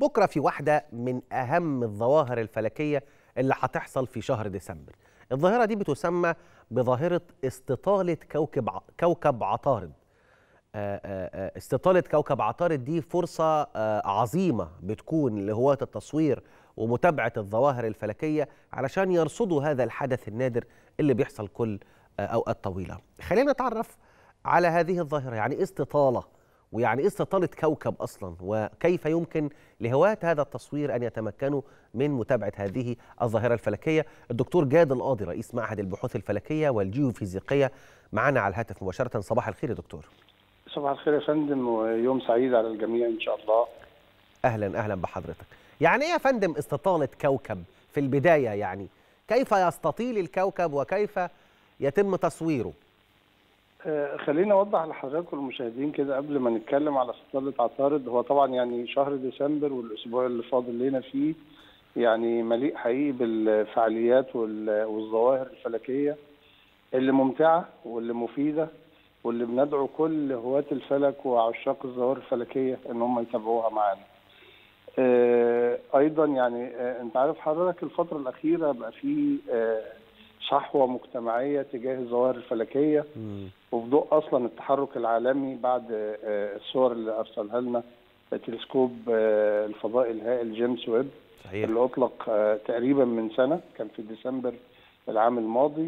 بكرة في واحدة من أهم الظواهر الفلكية اللي هتحصل في شهر ديسمبر. الظاهرة دي بتسمى بظاهرة استطالة كوكب عطارد. استطالة كوكب عطارد دي فرصة عظيمة بتكون لهواة التصوير ومتابعة الظواهر الفلكية علشان يرصدوا هذا الحدث النادر اللي بيحصل كل أوقات طويلة. خلينا نتعرف على هذه الظاهرة، يعني إيه استطالة؟ ويعني إيه استطالة كوكب أصلا؟ وكيف يمكن لهواة هذا التصوير أن يتمكنوا من متابعة هذه الظاهرة الفلكية؟ الدكتور جاد القاضي رئيس معهد البحوث الفلكية والجيوفيزيقية معنا على الهاتف مباشرة. صباح الخير يا دكتور. صباح الخير يا فندم، ويوم سعيد على الجميع إن شاء الله. أهلا أهلا بحضرتك. يعني إيه يا فندم استطالة كوكب في البداية؟ يعني كيف يستطيل الكوكب وكيف يتم تصويره؟ خليني أوضح لحضراتكم المشاهدين كده قبل ما نتكلم على استطالة عطارد. هو طبعا يعني شهر ديسمبر والأسبوع اللي فاضل لنا فيه يعني مليء حقيقي بالفعاليات والظواهر الفلكية اللي ممتعة واللي مفيدة، واللي بندعو كل هواة الفلك وعشاق الظواهر الفلكية ان هم يتابعوها معانا. ايضا يعني انت عارف حضرتك الفترة الأخيرة بقى في صحوة مجتمعية تجاه الظواهر الفلكية، وفي ضوء اصلا التحرك العالمي بعد الصور اللي ارسلها لنا تلسكوب الفضائي الهائل جيمس ويب. صحيح. اللي اطلق تقريبا من سنة، كان في ديسمبر العام الماضي.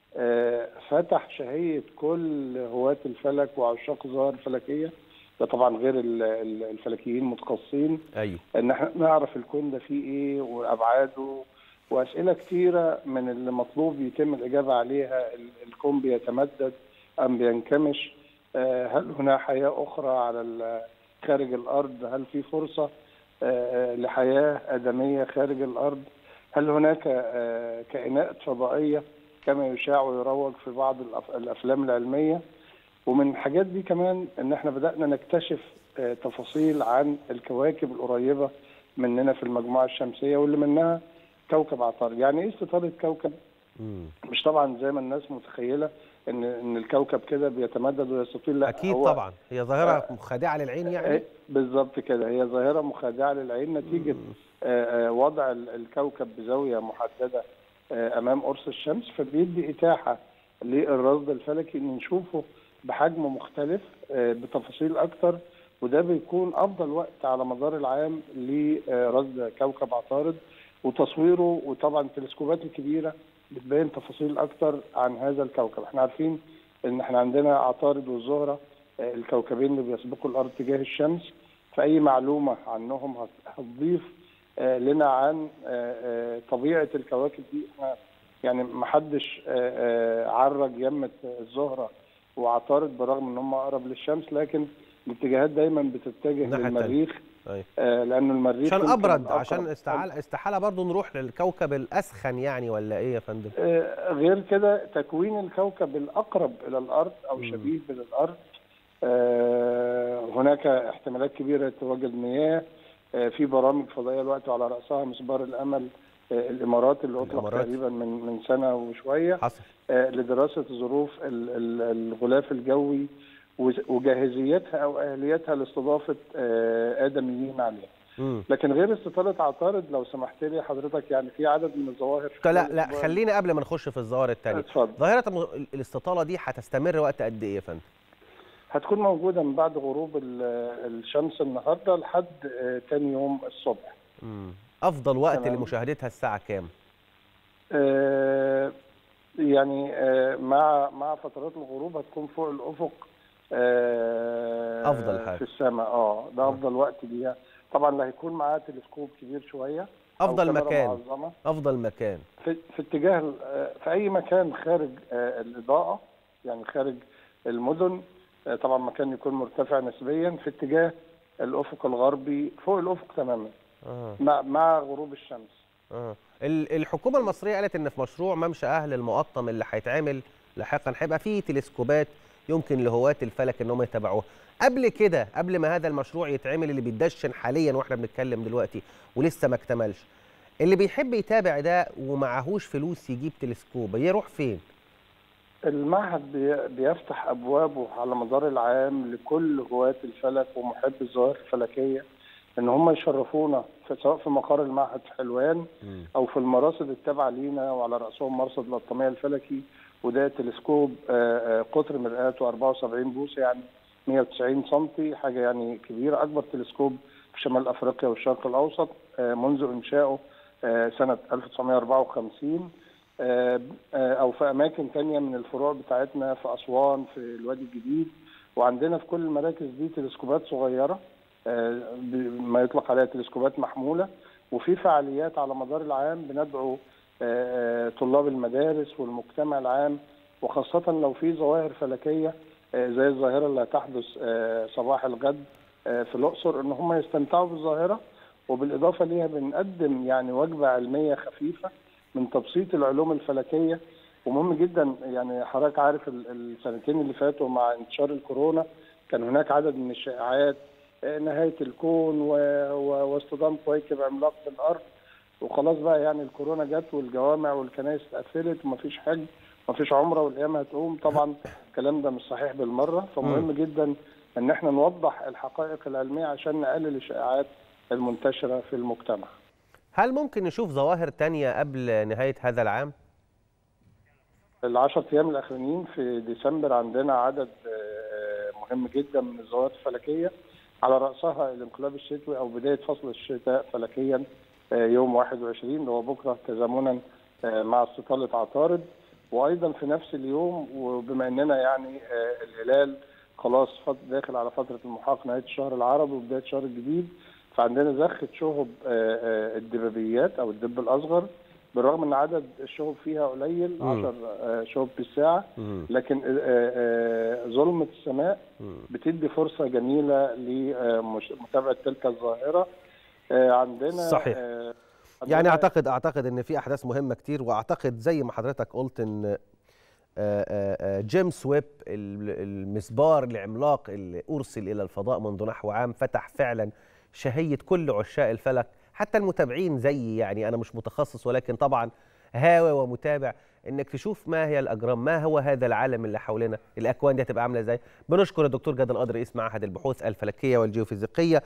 فتح شهية كل هواة الفلك وعشاق الظواهر الفلكية، ده طبعا غير الفلكيين متخصصين. أيوه. ان احنا نعرف الكون ده فيه ايه وابعاده، واسئله كثيره من اللي مطلوب يتم الاجابه عليها. الكون بيتمدد ام بينكمش؟ هل هناك حياه اخرى على خارج الارض؟ هل في فرصه لحياه ادميه خارج الارض؟ هل هناك كائنات فضائيه كما يشاع ويروج في بعض الافلام العلميه؟ ومن الحاجات دي كمان ان احنا بدانا نكتشف تفاصيل عن الكواكب القريبه مننا في المجموعه الشمسيه، واللي منها كوكب عطارد. يعني ايه استطاله كوكب؟ مش طبعا زي ما الناس متخيله ان الكوكب كده بيتمدد ويستطيل، لا. اكيد طبعا هي ظاهره مخادعه للعين. يعني بالظبط كده، هي ظاهره مخادعه للعين نتيجه وضع الكوكب بزاويه محدده امام قرص الشمس، فبيدي اتاحه للرصد الفلكي ان نشوفه بحجم مختلف بتفاصيل اكتر، وده بيكون افضل وقت على مدار العام لرصد كوكب عطارد وتصويره. وطبعا التلسكوبات الكبيره بتبين تفاصيل اكتر عن هذا الكوكب. احنا عارفين ان احنا عندنا عطارد والزهره الكوكبين اللي بيسبقوا الارض تجاه الشمس، فاي معلومه عنهم هتضيف لنا عن طبيعه الكواكب دي. احنا يعني ما حدش عرج يمه الزهره وعطارد برغم ان هم اقرب للشمس، لكن الاتجاهات دايما بتتجه للمريخ. لانه المريخ عشان ابرد، عشان استحاله برضو نروح للكوكب الاسخن يعني، ولا ايه يا فندم؟ غير كده تكوين الكوكب الاقرب الى الارض او شبيه بالارض، هناك احتمالات كبيره تواجد مياه. في برامج فضائيه الوقت وعلى راسها مسبار الامل الامارات اللي اطلق تقريبا من سنه وشويه، حصل لدراسه ظروف الغلاف الجوي وجاهزيتها او اهليتها لاستضافه ادميين عليها. لكن غير استطاله عطارد لو سمحت لي حضرتك، يعني في عدد من الظواهر. لا خلينا قبل ما نخش في الظواهر الثانيه، ظاهره الاستطاله دي هتستمر وقت قد ايه يا فندم؟ هتكون موجوده من بعد غروب الشمس النهارده لحد ثاني يوم الصبح. افضل وقت لمشاهدتها الساعه كام؟ يعني مع فترات الغروب هتكون فوق الافق افضل حاجه في السماء. ده افضل وقت ليها. طبعا اللي هيكون معاه تلسكوب كبير شويه، افضل مكان افضل مكان في اتجاه في اي مكان خارج الاضاءه، يعني خارج المدن. طبعا مكان يكون مرتفع نسبيا في اتجاه الافق الغربي فوق الافق تماما مع غروب الشمس. الحكومه المصريه قالت ان في مشروع ممشى اهل المقطم اللي هيتعمل لاحقا هيبقى فيه تلسكوبات يمكن لهواة الفلك ان هم يتابعوها. قبل كده، قبل ما هذا المشروع يتعمل اللي بيتدشن حاليا واحنا بنتكلم دلوقتي ولسه ما اكتملش، اللي بيحب يتابع ده ومعهوش فلوس يجيب تلسكوب يروح فين؟ المعهد بيفتح ابوابه على مدار العام لكل هواة الفلك ومحب الظواهر الفلكيه ان هم يشرفونا سواء في مقر المعهد في حلوان او في المراصد التابعه لينا، وعلى راسهم مرصد الأطلمية الفلكي، وده تلسكوب قطر مرآته 74 بوصه يعني 190 سم، حاجه يعني كبيره، اكبر تلسكوب في شمال افريقيا والشرق الاوسط منذ انشائه سنه 1954، او في اماكن ثانيه من الفروع بتاعتنا في اسوان، في الوادي الجديد، وعندنا في كل المراكز دي تلسكوبات صغيره ما يطلق عليها تلسكوبات محموله، وفي فعاليات على مدار العام بندعو طلاب المدارس والمجتمع العام، وخاصه لو في ظواهر فلكيه زي الظاهره اللي هتحدث صباح الغد في الاقصر، ان هم يستمتعوا بالظاهره، وبالاضافه ليها بنقدم يعني وجبه علميه خفيفه من تبسيط العلوم الفلكيه. ومهم جدا، يعني حضرتك عارف السنتين اللي فاتوا مع انتشار الكورونا كان هناك عدد من الشائعات، نهايه الكون واصطدام كويكب عملاق بالارض، وخلاص بقى يعني الكورونا جت والجوامع والكنائس اتقفلت ومفيش حج ومفيش عمره والايام هتقوم. طبعا الكلام ده مش صحيح بالمره، فمهم جدا ان احنا نوضح الحقائق العلميه عشان نقلل الشائعات المنتشره في المجتمع. هل ممكن نشوف ظواهر تانية قبل نهاية هذا العام؟ ال10 ايام الاخرانيين في ديسمبر عندنا عدد مهم جدا من الظواهر الفلكيه، على راسها الانقلاب الشتوي او بدايه فصل الشتاء فلكيا يوم 21 اللي هو بكره تزامنا مع استطاله عطارد، وايضا في نفس اليوم، وبما اننا يعني الهلال خلاص داخل على فتره المحاق نهايه الشهر العربي وبدايه الشهر الجديد، فعندنا زخه شهب الدبابيات او الدب الاصغر، بالرغم ان عدد الشهب فيها قليل 10 شهب في الساعه، لكن ظلمه السماء بتدي فرصه جميله لمتابعه تلك الظاهره. عندنا صحيح. يعني اعتقد ان في احداث مهمه كتير، واعتقد زي ما حضرتك قلت ان جيمس ويب المسبار العملاق اللي ارسل الى الفضاء منذ نحو عام فتح فعلا شهيه كل عشاق الفلك، حتى المتابعين زيي، يعني انا مش متخصص ولكن طبعا هاوي ومتابع، انك تشوف ما هي الاجرام، ما هو هذا العالم اللي حوالينا، الاكوان دي هتبقى عامله ازاي. بنشكر الدكتور جاد القادر رئيس معهد البحوث الفلكيه والجيوفيزيقيه